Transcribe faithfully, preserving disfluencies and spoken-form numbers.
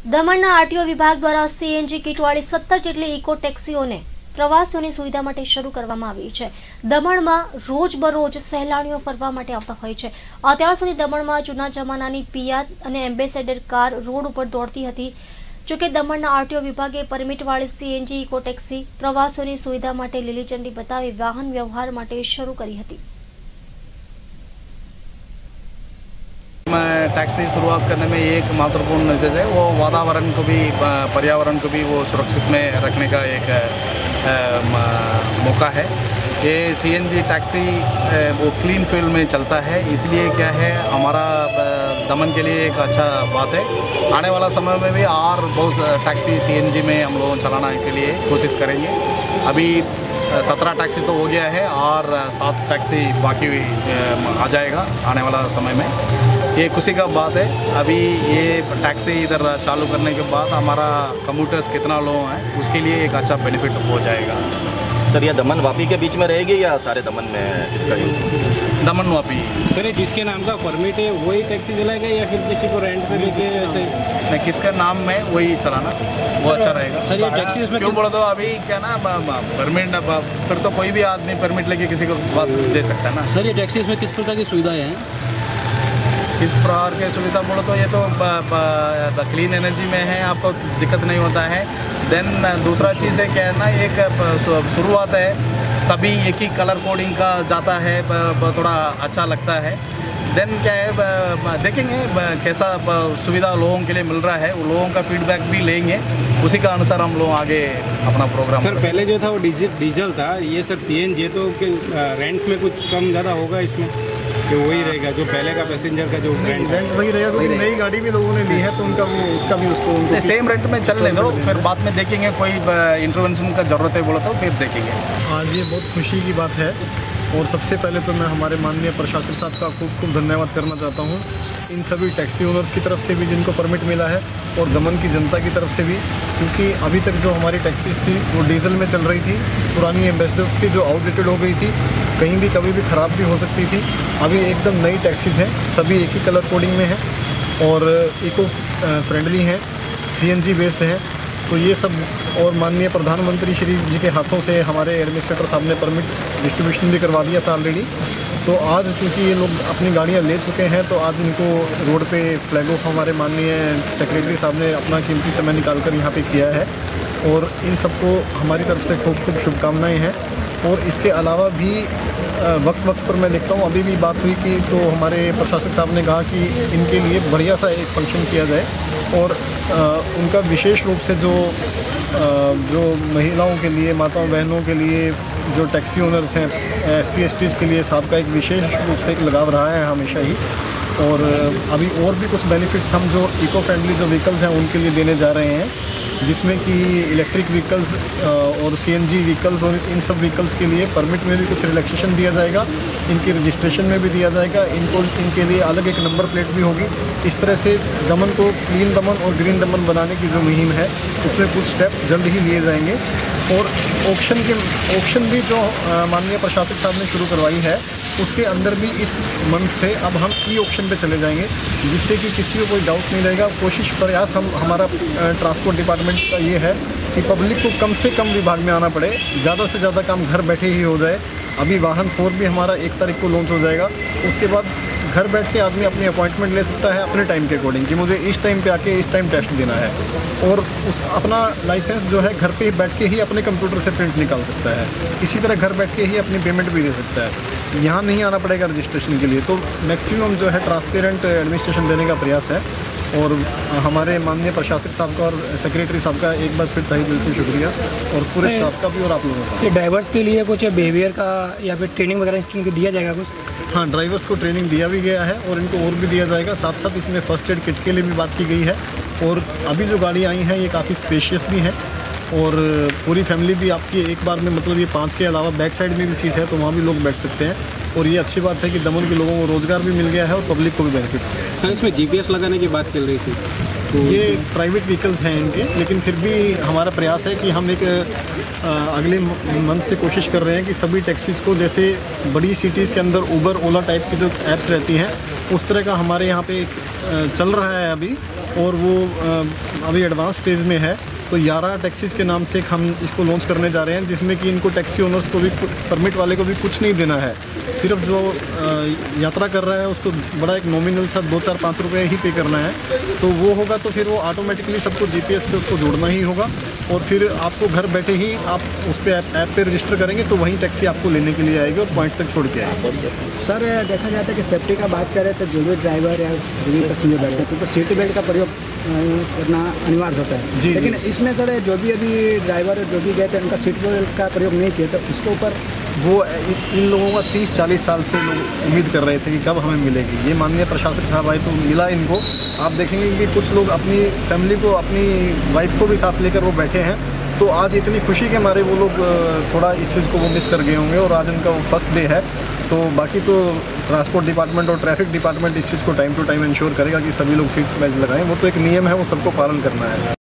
દમણના આરટીઓ વિભાગ દ્વારા સીએનજી કિટવાળી સત્તર જેટલી ઇકો ટેક્સીઓને પ્રવાસીઓની સુવિધા માટે શરૂ કરવામાં આવી છે। દમણમાં રોજબરોજ સહેલાણીઓ ફરવા માટે આવતા હોય છે। અત્યાર સુધી દમણમાં જૂના જમાનાની પિયાદ અને એમ્બેસેડર કાર રોડ ઉપર દોડતી હતી। જોકે દમણના આરટીઓ વિભાગે પરમિટવાળી સીએનજી ઇકો ટેક્સી પ્રવાસીઓની સુવિધા માટે લીલી ઝંડી બતાવી વાહન વ્યવહાર માટે શરૂ કરી હતી। टैक्सी शुरुआत करने में एक महत्वपूर्ण मैसेज है, वो वातावरण को भी पर्यावरण को भी वो सुरक्षित में रखने का एक मौका है। ये सीएनजी टैक्सी वो क्लीन फ्यूल में चलता है, इसलिए क्या है हमारा दमन के लिए एक अच्छा बात है। आने वाला समय में भी और बहुत टैक्सी सीएनजी में हम लोग चलाने के लिए कोशिश करेंगे। अभी सत्रह टैक्सी तो हो गया है और सात टैक्सी बाकी आ जाएगा आने वाला समय में। ये खुशी का बात है। अभी ये टैक्सी इधर चालू करने के बाद हमारा कम्यूटर्स कितना लोग हैं उसके लिए एक अच्छा बेनिफिट हो जाएगा। सर ये दमन वापी के बीच में रहेगी या सारे दमन में इसका यूज? दमन वापी। सर ये जिसके नाम का परमिट है वही टैक्सी चलाएगा या फिर किसी को रेंट पे लेके ऐसे? नहीं, किसका नाम में वही चलाना वो अच्छा रहेगा। सर ये टैक्सी उसमें क्यों बोलो तो अभी क्या ना परमिट फिर तो कोई भी आदमी परमिट लेके किसी को बात दे सकता है ना। सर ये टैक्सी उसमें किस प्रकार की सुविधाएं हैं? इस प्रकार के सुविधा बोलो तो ये तो क्लीन एनर्जी में है, आपको दिक्कत नहीं होता है। देन दूसरा चीज़ है क्या है ना, एक शुरुआत है सभी एक ही कलर कोडिंग का जाता है, थोड़ा अच्छा लगता है। देन क्या है देखेंगे कैसा सुविधा लोगों के लिए मिल रहा है, वो लोगों का फीडबैक भी लेंगे, उसी का अनुसार हम लोग आगे अपना प्रोग्राम। सर पहले जो था वो डीजल डीजल था, ये सर सीएनजी तो रेंट में कुछ कम ज़्यादा होगा इसमें कि वही रहेगा जो पहले का पैसेंजर का जो रेंट रेंट वही रहेगा, क्योंकि नई गाड़ी भी लोगों ने ली है तो उनका वो उसका भी उसको उनको सेम रेंट में चलने दो, फिर बाद में देखेंगे कोई इंटरवेंशन का ज़रूरत है बोला तो फिर देखेंगे। आज ये बहुत खुशी की बात है और सबसे पहले तो मैं हमारे माननीय प्रशासक साहब का खूब खूब धन्यवाद करना चाहता हूँ, इन सभी टैक्सी ओनर्स की तरफ से भी जिनको परमिट मिला है और दमन की जनता की तरफ से भी, क्योंकि अभी तक जो हमारी टैक्सीज थी वो डीजल में चल रही थी, पुरानी एम्बेसडर्स की जो आउटडेटेड हो गई थी, कहीं भी कभी भी ख़राब भी हो सकती थी। अभी एकदम नई टैक्सीज हैं, सभी एक ही कलर कोडिंग में हैं और इको फ्रेंडली हैं, सीएनजी बेस्ड हैं। तो ये सब और माननीय प्रधानमंत्री श्री जी के हाथों से हमारे एडमिनिस्ट्रेटर साहब ने परमिट डिस्ट्रीब्यूशन भी करवा दिया था ऑलरेडी। तो आज क्योंकि ये लोग अपनी गाड़ियाँ ले चुके हैं तो आज इनको रोड पे फ्लैग ऑफ हमारे माननीय सेक्रेटरी साहब ने अपना कीमती समय निकाल कर यहाँ पे किया है और इन सबको हमारी तरफ से खूब खूब शुभकामनाएँ हैं। और इसके अलावा भी वक्त वक्त पर मैं देखता हूँ, अभी भी बात हुई कि तो हमारे प्रशासक साहब ने कहा कि इनके लिए बढ़िया सा एक फंक्शन किया जाए और आ, उनका विशेष रूप से जो आ, जो महिलाओं के लिए, माताओं बहनों के लिए जो टैक्सी ओनर्स हैं, एस सी एस टीज़ के लिए साहब का एक विशेष रूप से एक लगाव रहा है हमेशा ही। और अभी और भी कुछ बेनिफिट्स हम जो इको फ्रेंडली जो व्हीकल्स हैं उनके लिए देने जा रहे हैं, जिसमें कि इलेक्ट्रिक व्हीकल्स और सीएनजी व्हीकल्स और इन सब व्हीकल्स के लिए परमिट में भी कुछ रिलैक्सेशन दिया जाएगा, इनकी रजिस्ट्रेशन में भी दिया जाएगा, इनको इनके लिए अलग एक नंबर प्लेट भी होगी। इस तरह से दमन को क्लीन दमन और ग्रीन दमन बनाने की जो मुहिम है उसमें कुछ स्टेप जल्द ही लिए जाएंगे। और ऑक्शन के ऑक्शन भी जो माननीय प्रशासक साहब ने शुरू करवाई है उसके अंदर भी इस मंथ से अब हम ई ऑक्शन पे चले जाएंगे, जिससे कि किसी को कोई डाउट नहीं रहेगा। कोशिश प्रयास हम हमारा ट्रांसपोर्ट डिपार्टमेंट का ये है कि पब्लिक को कम से कम विभाग में आना पड़े, ज़्यादा से ज़्यादा काम घर बैठे ही हो जाए। अभी वाहन फोर भी हमारा एक तारीख को लॉन्च हो जाएगा, उसके बाद घर बैठ के आदमी अपनी अपॉइंटमेंट ले सकता है अपने टाइम के अकॉर्डिंग कि मुझे इस टाइम पे आके इस टाइम टेस्ट देना है, और उस अपना लाइसेंस जो है घर पे बैठ के ही अपने कंप्यूटर से प्रिंट निकाल सकता है। इसी तरह घर बैठ के ही अपनी पेमेंट भी दे सकता है, यहाँ नहीं आना पड़ेगा रजिस्ट्रेशन के लिए। तो मैक्सिमम जो है ट्रांसपेरेंट एडमिनिस्ट्रेशन देने का प्रयास है और हमारे माननीय प्रशासक साहब का और सेक्रेटरी साहब का एक बार फिर तहे दिल से शुक्रिया और पूरे स्टाफ का भी और आप लोगों का। ड्राइवर्स के लिए कुछ बिहेवियर का या फिर ट्रेनिंग वगैरह इनको दिया जाएगा कुछ? हाँ, ड्राइवर्स को ट्रेनिंग दिया भी गया है और इनको और भी दिया जाएगा। साथ साथ इसमें फर्स्ट एड किट के लिए भी बात की गई है। और अभी जो गाड़ी आई हैं ये काफ़ी स्पेशियस भी हैं और पूरी फैमिली भी आपकी एक बार में, मतलब ये पाँच के अलावा बैक साइड में भी सीट है तो वहाँ भी लोग बैठ सकते हैं। और ये अच्छी बात है कि दमन के लोगों को रोज़गार भी मिल गया है और पब्लिक को भी बेनिफिट है। हाँ, इसमें जीपीएस लगाने की बात चल रही थी तो ये प्राइवेट व्हीकल्स हैं इनके, लेकिन फिर भी हमारा प्रयास है कि हम एक आ, अगले मंथ से कोशिश कर रहे हैं कि सभी टैक्सीज़ को, जैसे बड़ी सिटीज़ के अंदर उबर ओला टाइप की जो ऐप्स रहती हैं उस तरह का हमारे यहाँ पे एक चल रहा है अभी, और वो अभी एडवांस स्टेज में है। तो ग्यारह टैक्सीज़ के नाम से हम इसको लॉन्च करने जा रहे हैं, जिसमें कि इनको टैक्सी ओनर्स को भी, परमिट वाले को भी कुछ नहीं देना है। सिर्फ जो यात्रा कर रहा है उसको बड़ा एक नॉमिनल सा दो चार पाँच रुपये ही पे करना है। तो वो होगा तो फिर वो ऑटोमेटिकली सबको जीपीएस से उसको जोड़ना ही होगा, और फिर आपको घर बैठे ही आप उस पर ऐप ऐप पे रजिस्टर करेंगे तो वहीं टैक्सी आपको लेने के लिए आएगी और पॉइंट तक छोड़ के आएगी। सर, देखा जाता है कि सेफ्टी का बात करें तो जो भी ड्राइवर या जो भी पैसेंजर बैठते हैं तो सीट बेल्ट का प्रयोग करना अनिवार्य होता है जी, लेकिन जी। इसमें सर जो भी अभी ड्राइवर जो भी गए थे उनका सीट बेल्ट का प्रयोग नहीं किया, तो उसके ऊपर वो इन लोगों का तीस चालीस साल से लोग उम्मीद कर रहे थे कि कब हमें मिलेगी। ये माननीय प्रशासक साहब आए तो मिला इनको। आप देखेंगे कि कुछ लोग अपनी फैमिली को, अपनी वाइफ को भी साथ लेकर वो बैठे हैं। तो आज इतनी खुशी के मारे वो लोग थोड़ा इस चीज़ को वो मिस कर गए होंगे, और आज उनका वो फर्स्ट डे है। तो बाकी तो ट्रांसपोर्ट डिपार्टमेंट और ट्रैफिक डिपार्टमेंट इस चीज़ को टाइम टू टाइम इंश्योर करेगा कि सभी लोग सीट बेल्ट लगाएं। वो तो एक नियम है, वो सबको पालन करना है।